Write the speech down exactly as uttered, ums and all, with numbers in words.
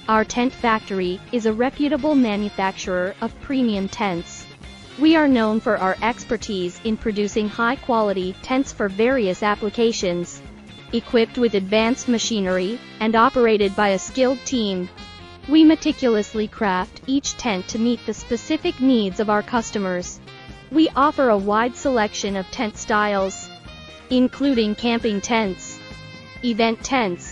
Our Tent Factory is a reputable manufacturer of premium tents. We are known for our expertise in producing high-quality tents for various applications. Equipped with advanced machinery and operated by a skilled team, we meticulously craft each tent to meet the specific needs of our customers. We offer a wide selection of tent styles, including camping tents, event tents,